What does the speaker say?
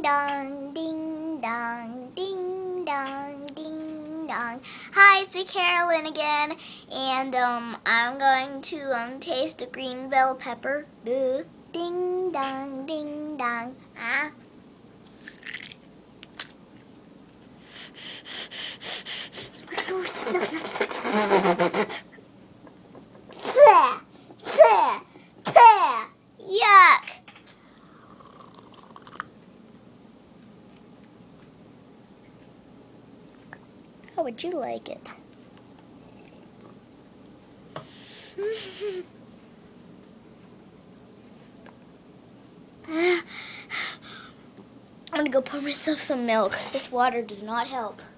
dong, ding dong, ding dong, ding dong. Hi, it's me Carolyn again, and I'm going to taste the green bell pepper. Duh. Ding dong, ding dong. Ah. Yuck! How would you like it? I'm gonna go pour myself some milk. This water does not help.